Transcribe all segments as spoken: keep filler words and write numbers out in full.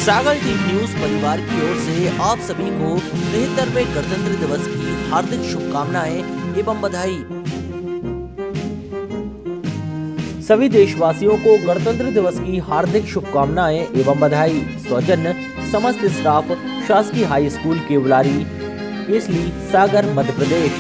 सागर TV news परिवार की ओर से आप सभी को तिहत्तरवें गणतंत्र दिवस की हार्दिक शुभकामनाएं एवं बधाई। सभी देशवासियों को गणतंत्र दिवस की हार्दिक शुभकामनाएं एवं बधाई। सौजन्य समस्त स्टाफ, शासकीय हाई स्कूल केवलारी, केसली, सागर, मध्य प्रदेश।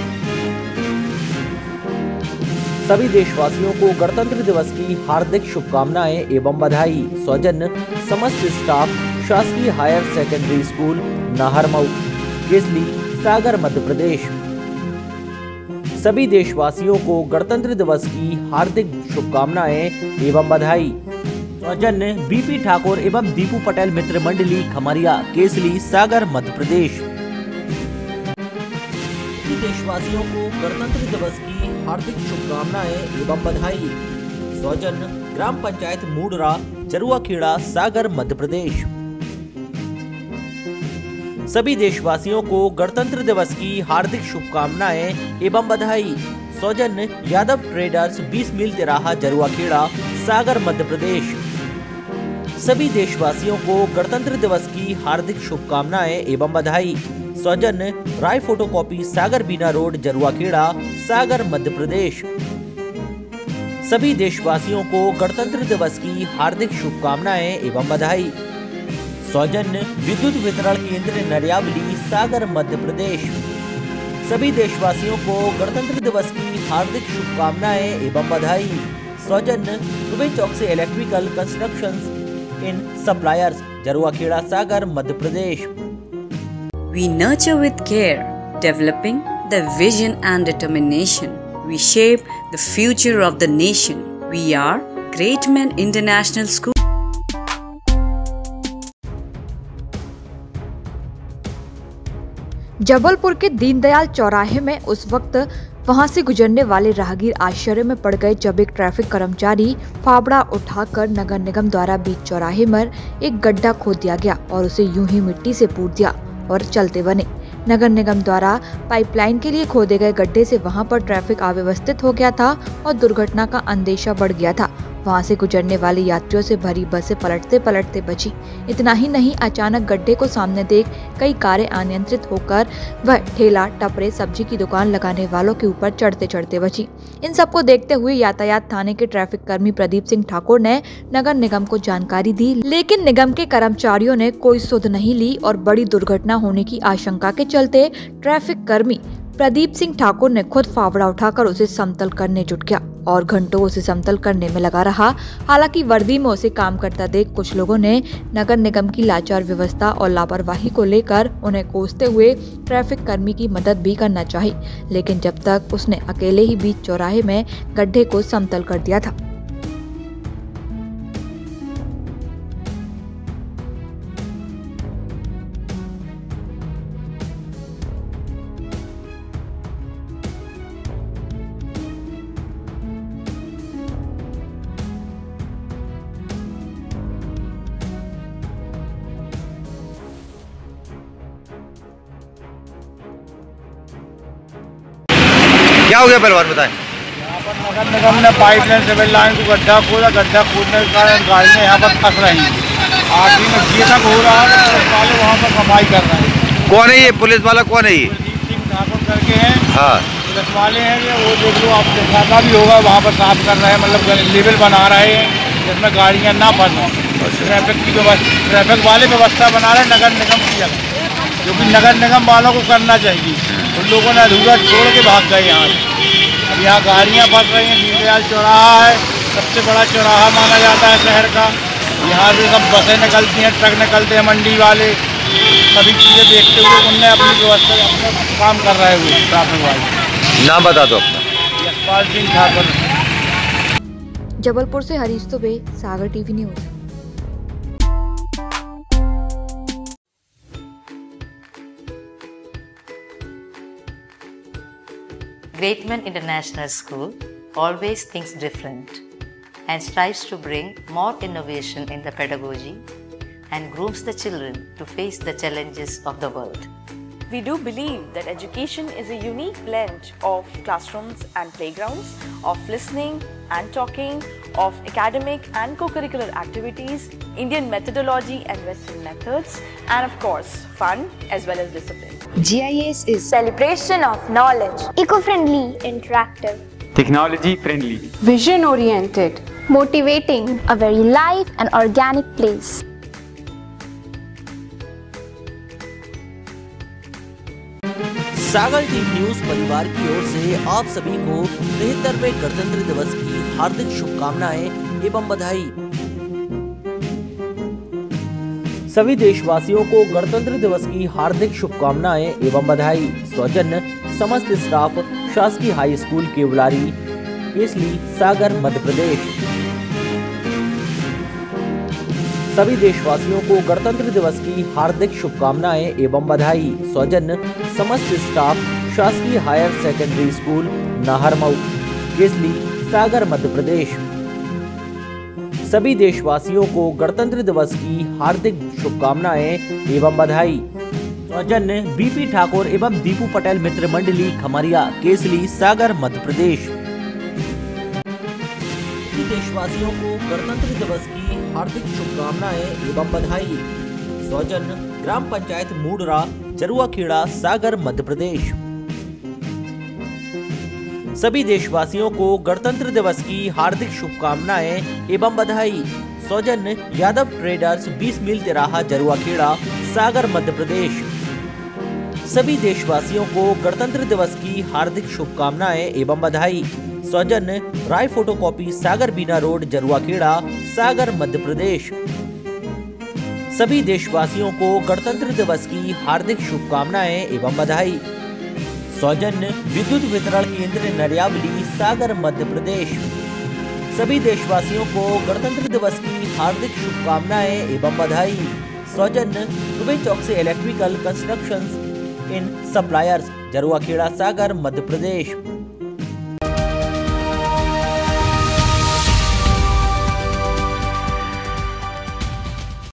सभी देशवासियों को गणतंत्र दिवस की हार्दिक शुभकामनाएं एवं बधाई। सौजन्य समस्त स्टाफ, शासकीय higher secondary school, Naharmau, Kesli, Sagar, Madhya Pradesh. सभी देशवासियों को गणतंत्र दिवस की हार्दिक शुभकामनाएं एवं बधाई। सौजन्य बीपी ठाकुर एवं दीपू पटेल मित्र मंडली, खमरिया, केसली, सागर, मध्य प्रदेश। सभी देशवासियों को गणतंत्र दिवस की हार्दिक शुभकामनाएं एवं बधाई। सौजन्य ग्राम पंचायत मूडरा, जरुआखेड़ा, सागर, मध्य प्रदेश। सभी देशवासियों को गणतंत्र दिवस की हार्दिक शुभकामनाएं एवं बधाई। सौजन्य यादव ट्रेडर्स, बीस मील तिराहा, जरुआखेड़ा, सागर, मध्य प्रदेश। सभी देशवासियों को गणतंत्र दिवस की हार्दिक शुभकामनाएं एवं बधाई। सौजन्य राय फोटोकॉपी, सागर बीना रोड, जरुआखेड़ा, सागर, मध्य प्रदेश। सभी देशवासियों को गणतंत्र दिवस की हार्दिक शुभकामनाएं एवं बधाई। सौजन्य विद्युत वितरण केंद्र, नरियावली, सागर, मध्य प्रदेश। सभी देशवासियों को गणतंत्र दिवस की हार्दिक शुभकामनाएं एवं बधाई। सौजन्य दुबई चौक से electrical constructions in suppliers, Jaruakheda, Sagar, Madhya Pradesh. We nurture with care, developing the vision and determination. We shape the future of the nation. We are Great Men International School. Jabalpur के दीनदयाल चौराहे में उस वक्त वहां से गुजरने वाले राहगीर आश्चर्य में पड़ गए जब एक ट्रैफिक कर्मचारी फावड़ा उठाकर नगर निगम द्वारा बीच चौराहे में एक गड्ढा खोद दिया गया और उसे यूं ही मिट्टी से पूर दिया और चलते बने। नगर निगम द्वारा पाइपलाइन के लिए खोदे गए गड्ढे से वहां पर ट्रैफिक अव्यवस्थित हो गया था और दुर्घटना का अंदेशा बढ़ गया था। वहां से गुजरने वाले यात्रियों से भरी बसें पलटते पलटते बची। इतना ही नहीं, अचानक गड्ढे को सामने देख कई कारें अनियंत्रित होकर वह ठेला, टपरे, सब्जी की दुकान लगाने वालों के ऊपर चढ़ते चढ़ते बची। इन सबको देखते हुए यातायात थाने के ट्रैफिक कर्मी प्रदीप सिंह ठाकुर ने नगर निगम को जानकारी दी, लेकिन निगम के कर्मचारियों ने कोई सुध नहीं ली और बड़ी दुर्घटना होने की आशंका के चलते ट्रैफिक कर्मी प्रदीप सिंह ठाकुर ने खुद फावड़ा उठाकर उसे समतल करने जुट गया और घंटों उसे समतल करने में लगा रहा। हालांकि वर्दी में उसे काम करता देख कुछ लोगों ने नगर निगम की लाचार व्यवस्था और लापरवाही को लेकर उन्हें कोसते हुए ट्रैफिक कर्मी की मदद भी करना चाही, लेकिन जब तक उसने अकेले ही बीच चौराहे में गड्ढे को समतल कर दिया था। क्या हो गया परिवार बताएं। यहाँ पर नगर निगम ने पाइपलाइन सिविल लाइन को गड्ढा खोदा। गड्ढा खोदने के कारण गाड़ियाँ यहाँ पर फंस रही हैं। आखिरी में ये तक हो रहा है, पुलिस वाले वहाँ पर सफाई कर रहे हैं। कौन है ये पुलिस वाला? कौन है ये? प्रदीप सिंह ठाकुर करके हैं। हाँ, पुलिस वाले हैं ये। वो देख लो, आप देखा भी होगा, वहाँ पर साफ कर रहे हैं, मतलब लेवल बना रहे हैं जिसमें गाड़ियाँ ना फंसें। ट्रैफिक की व्यवस्था, ट्रैफिक वाले व्यवस्था बना रहे हैं नगर निगम की जगह, जो कि नगर निगम वालों को करना चाहिए। उन लोगों ने अधूरा छोड़ के भाग गए यहाँ से। अब यहाँ गाड़ियाँ फंस रही हैं। दीनदयाल चौराहा है, सबसे बड़ा चौराहा माना जाता है शहर का। यहाँ से सब बसें निकलती हैं, ट्रक निकलते हैं, मंडी वाले सभी चीज़ें देखते हुए उनने अपनी व्यवस्था, अपना काम कर रहे हुए ट्रैफिक वाले। नाम बता दो अपना। यशपाल सिंह ठाकुर। जबलपुर से Harish Dubey, Sagar TV news. Great Men International School always thinks different and strives to bring more innovation in the pedagogy and grooms the children to face the challenges of the world. We do believe that education is a unique blend of classrooms and playgrounds, of listening and talking, of academic and co-curricular activities, Indian methodology and Western methods, and of course, fun as well as discipline. G I S is celebration of knowledge, eco-friendly, interactive, technology-friendly, vision-oriented, motivating, a very live and organic place. Sagar TV news परिवार की ओर से आप सभी को तिहत्तरवें गणतंत्र दिवस की हार्दिक शुभकामनाएं एवं बधाई। सभी देशवासियों को गणतंत्र दिवस की हार्दिक शुभकामनाएं एवं बधाई। सौजन्य समस्त स्टाफ, शासकीय हाई स्कूल केवलारी, केसली, सागर, मध्य प्रदेश। सभी देशवासियों को गणतंत्र दिवस की हार्दिक शुभकामनाएं एवं बधाई। सौजन्य समस्त स्टाफ, शासकीय higher secondary school Naharmau, Kesli, Sagar, Madhya Pradesh. सभी देशवासियों को गणतंत्र दिवस की हार्दिक शुभकामनाएं एवं बधाई। सौजन्य बीपी ठाकुर एवं दीपू पटेल मित्र मंडली, खमरिया, केसली, सागर, मध्य प्रदेश। देशवासियों को गणतंत्र दिवस की हार्दिक शुभकामनाएं एवं बधाई। सौजन्य ग्राम पंचायत मूडरा, जरुआखेड़ा, सागर, मध्य प्रदेश। सभी देशवासियों को गणतंत्र दिवस की हार्दिक शुभकामनाएं एवं बधाई। सौजन्य यादव ट्रेडर्स, बीस मील तिराहा, जरुआखेड़ा, सागर, मध्य प्रदेश। सभी देशवासियों को गणतंत्र दिवस की हार्दिक शुभकामनाएं एवं बधाई। सौजन्य राय फोटोकॉपी, सागर बीना रोड, जरुआखेड़ा, सागर, मध्य प्रदेश। सभी देशवासियों को गणतंत्र दिवस की हार्दिक शुभकामनाएं एवं बधाई। सौजन्य विद्युत वितरण केंद्र नरियावली, सागर, मध्य प्रदेश। सभी देशवासियों को गणतंत्र दिवस की हार्दिक शुभकामनाएं एवं बधाई। सौजन्य दुबई चौक से electrical constructions in suppliers, Jaruakheda, Sagar, Madhya Pradesh.